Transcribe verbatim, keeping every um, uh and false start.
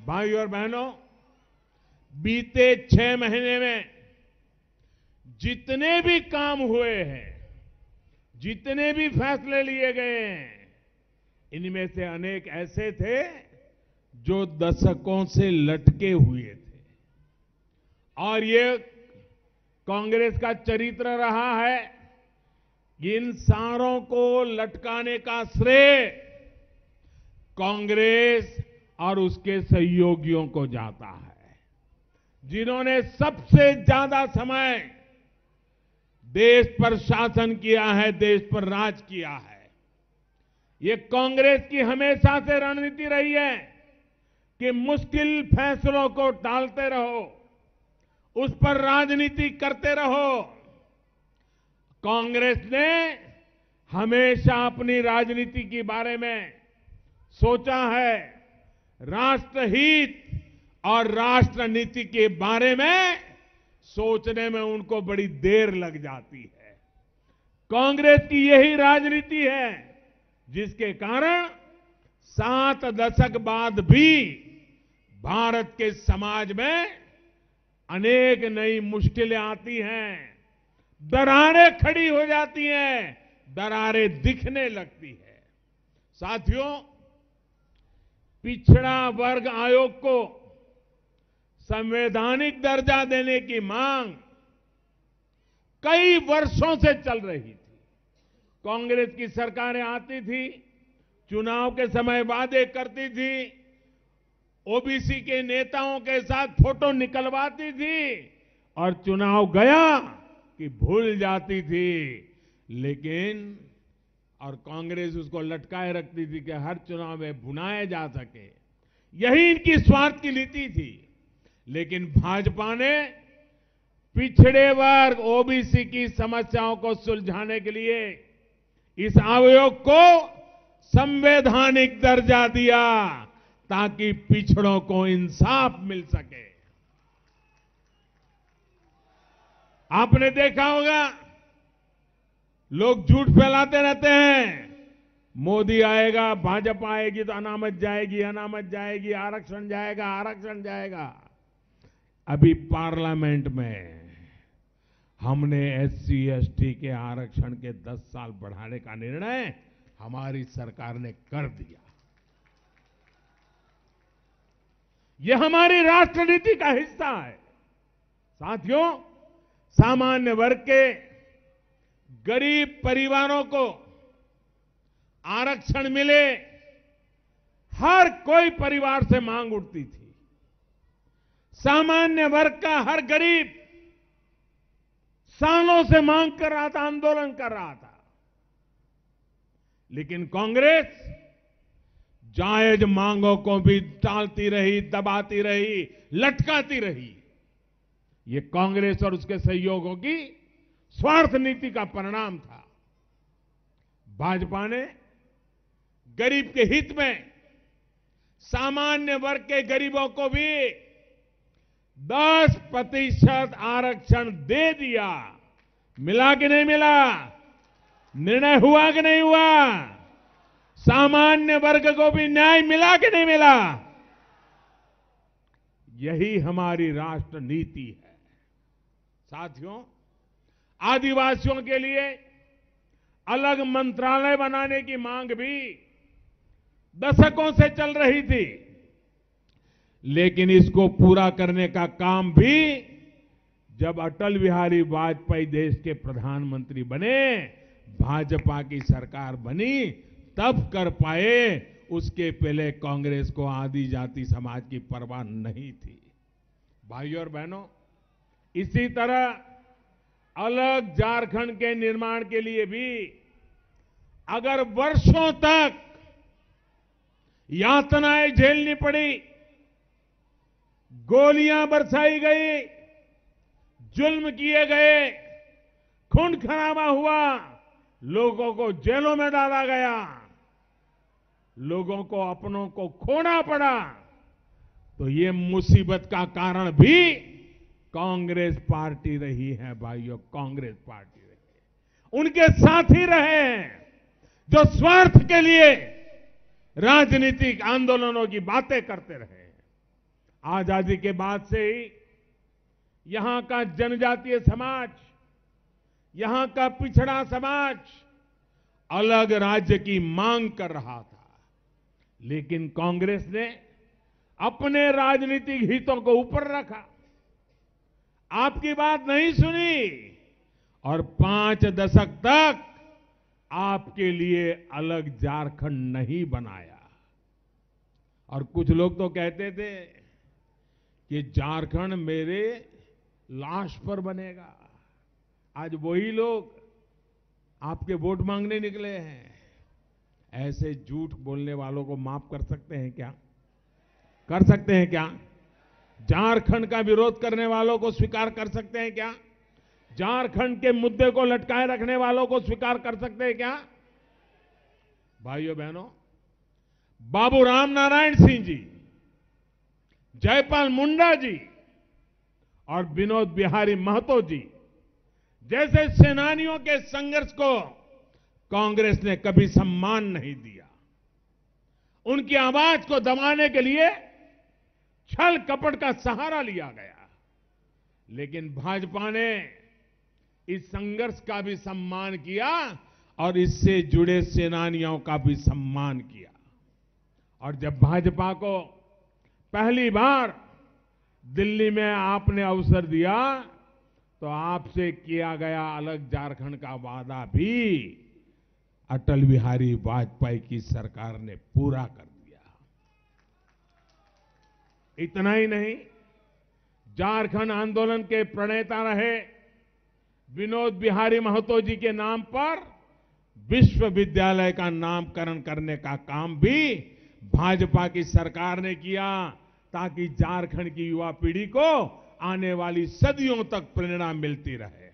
भाई और बहनों, बीते छह महीने में जितने भी काम हुए हैं, जितने भी फैसले लिए गए हैं, इनमें से अनेक ऐसे थे जो दशकों से लटके हुए थे। और ये कांग्रेस का चरित्र रहा है कि इन सारों को लटकाने का श्रेय कांग्रेस और उसके सहयोगियों को जाता है, जिन्होंने सबसे ज्यादा समय देश पर शासन किया है, देश पर राज किया है। ये कांग्रेस की हमेशा से रणनीति रही है कि मुश्किल फैसलों को टालते रहो, उस पर राजनीति करते रहो। कांग्रेस ने हमेशा अपनी राजनीति के बारे में सोचा है, राष्ट्रहित और राष्ट्र नीति के बारे में सोचने में उनको बड़ी देर लग जाती है। कांग्रेस की यही राजनीति है जिसके कारण सात दशक बाद भी भारत के समाज में अनेक नई मुश्किलें आती हैं, दरारें खड़ी हो जाती हैं, दरारें दिखने लगती है। साथियों, पिछड़ा वर्ग आयोग को संवैधानिक दर्जा देने की मांग कई वर्षों से चल रही थी। कांग्रेस की सरकारें आती थी, चुनाव के समय वादे करती थी, ओबीसी के नेताओं के साथ फोटो निकलवाती थी और चुनाव गया कि भूल जाती थी। लेकिन और कांग्रेस उसको लटकाए रखती थी कि हर चुनाव में भुनाया जा सके, यही इनकी स्वार्थ की नीति थी। लेकिन भाजपा ने पिछड़े वर्ग ओबीसी की समस्याओं को सुलझाने के लिए इस आयोग को संवैधानिक दर्जा दिया ताकि पिछड़ों को इंसाफ मिल सके। आपने देखा होगा, लोग झूठ फैलाते रहते हैं, मोदी आएगा, भाजपा आएगी तो अनामत जाएगी, अनामत जाएगी, आरक्षण जाएगा, आरक्षण जाएगा। अभी पार्लियामेंट में हमने एससी एसटी के आरक्षण के दस साल बढ़ाने का निर्णय हमारी सरकार ने कर दिया। यह हमारी राष्ट्रनीति का हिस्सा है। साथियों, सामान्य वर्ग के गरीब परिवारों को आरक्षण मिले, हर कोई परिवार से मांग उठती थी। सामान्य वर्ग का हर गरीब सालों से मांग कर रहा था, आंदोलन कर रहा था। लेकिन कांग्रेस जायज मांगों को भी टालती रही, दबाती रही, लटकाती रही। ये कांग्रेस और उसके सहयोगियों की स्वार्थ नीति का परिणाम था। भाजपा ने गरीब के हित में सामान्य वर्ग के गरीबों को भी दस प्रतिशत आरक्षण दे दिया। मिला कि नहीं मिला? निर्णय हुआ कि नहीं हुआ? सामान्य वर्ग को भी न्याय मिला कि नहीं मिला? यही हमारी राष्ट्र नीति है। साथियों, आदिवासियों के लिए अलग मंत्रालय बनाने की मांग भी दशकों से चल रही थी, लेकिन इसको पूरा करने का काम भी जब अटल बिहारी वाजपेयी देश के प्रधानमंत्री बने, भाजपा की सरकार बनी, तब कर पाए। उसके पहले कांग्रेस को आदि जाति समाज की परवाह नहीं थी। भाइयों और बहनों, इसी तरह अलग झारखंड के निर्माण के लिए भी अगर वर्षों तक यातनाएं झेलनी पड़ी, गोलियां बरसाई गई, जुल्म किए गए, खून खराबा हुआ, लोगों को जेलों में डाला गया, लोगों को अपनों को खोना पड़ा, तो ये मुसीबत का कारण भी कांग्रेस पार्टी रही है। भाइयों, कांग्रेस पार्टी रही है। उनके साथी रहे हैं जो स्वार्थ के लिए राजनीतिक आंदोलनों की बातें करते रहे। आजादी के बाद से ही यहां का जनजातीय समाज, यहां का पिछड़ा समाज अलग राज्य की मांग कर रहा था, लेकिन कांग्रेस ने अपने राजनीतिक हितों को ऊपर रखा, आपकी बात नहीं सुनी और पांच दशक तक आपके लिए अलग झारखंड नहीं बनाया। और कुछ लोग तो कहते थे कि झारखंड मेरे लाश पर बनेगा। आज वही लोग आपके वोट मांगने निकले हैं। ऐसे झूठ बोलने वालों को माफ कर सकते हैं क्या? कर सकते हैं क्या? झारखंड का विरोध करने वालों को स्वीकार कर सकते हैं क्या? झारखंड के मुद्दे को लटकाए रखने वालों को स्वीकार कर सकते हैं क्या? भाइयों बहनों, बाबू राम नारायण सिंह जी, जयपाल मुंडा जी और विनोद बिहारी महतो जी जैसे सेनानियों के संघर्ष को कांग्रेस ने कभी सम्मान नहीं दिया। उनकी आवाज को दबाने के लिए छल कपट का सहारा लिया गया, लेकिन भाजपा ने इस संघर्ष का भी सम्मान किया और इससे जुड़े सेनानियों का भी सम्मान किया। और जब भाजपा को पहली बार दिल्ली में आपने अवसर दिया तो आपसे किया गया अलग झारखंड का वादा भी अटल बिहारी वाजपेयी की सरकार ने पूरा कर दिया। इतना ही नहीं, झारखंड आंदोलन के प्रणेता रहे विनोद बिहारी महतो जी के नाम पर विश्वविद्यालय का नामकरण करने का काम भी भाजपा की सरकार ने किया, ताकि झारखंड की युवा पीढ़ी को आने वाली सदियों तक प्रेरणा मिलती रहे।